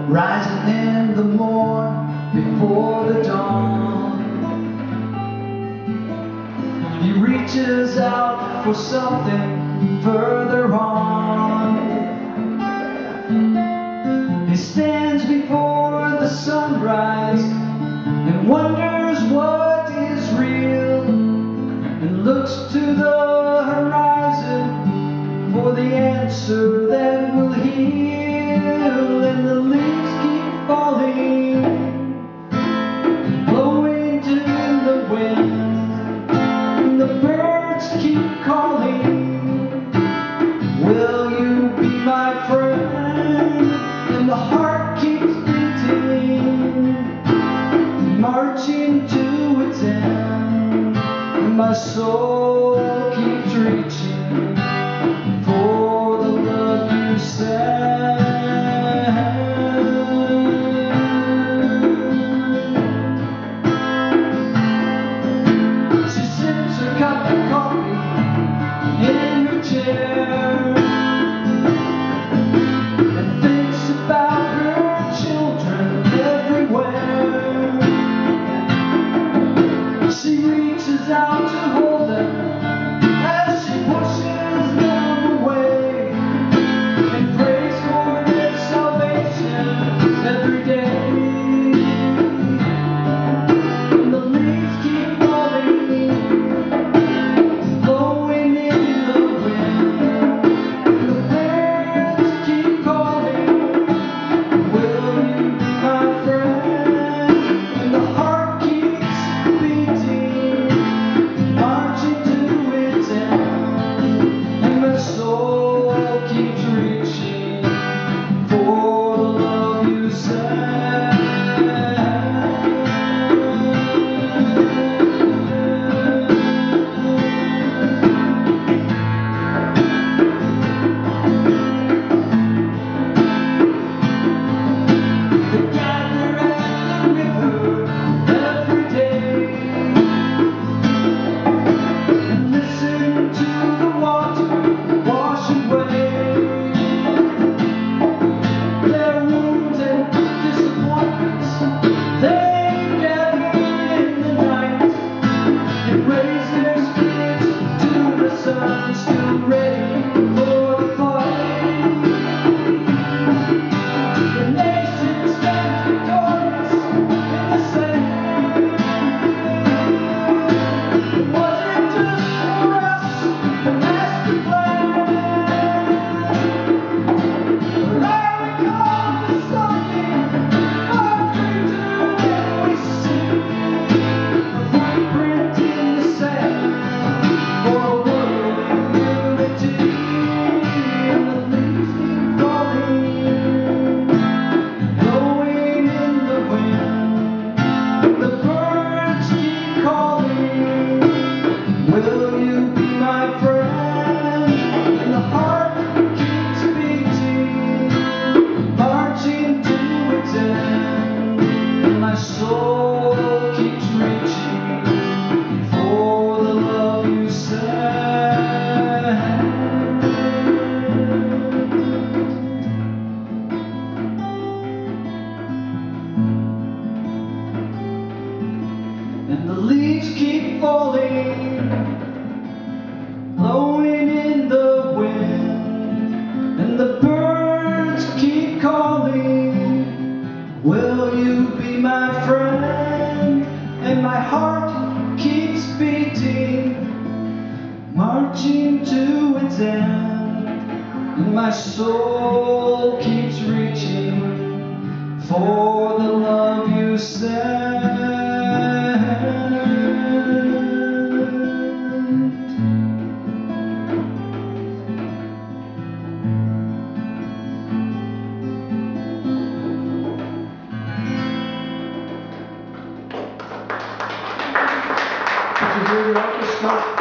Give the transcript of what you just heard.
rising in the morn before the dawn. He reaches out for something further on. He stands before the sunrise and wonders what is real, and looks to the horizon for the answer that will heal. And the leaves keep falling, blowing in the wind, and the birds keep calling, will you be my friend? And the heart keeps beating, marching to its end, and my soul keeps reaching for the love you send. She sips her cup of coffee in her chair and thinks about her children everywhere. She reaches out to hold them as she pushes them away, and prays for their salvation every day. And the leaves keep falling, blowing in the wind, and the birds keep calling, will you be my friend? And the heart keeps beating, marching to its end, and my soul keeps reaching for the love you send. They gather at the river every day and listen to the water wash away their wounds and disappointments. They gather in the night and raise their spirits to the sun, still ready for the fight. The nation stands victorious in the sand. It wasn't just for us, the master plan. But I recall the something far greater than we see, a footprint in the sand for a world in unity. And the leaves keep falling, blowing in the wind, the birds keep calling, will you be my friend? And the heart keeps beating, marching to its end, and my soul keeps reaching for the love you send. And the leaves keep falling, blowing in the wind, and the birds keep calling, will you be my friend? And my heart keeps beating, marching to its end, and my soul keeps reaching for the love you send. Did you hear the orchestra?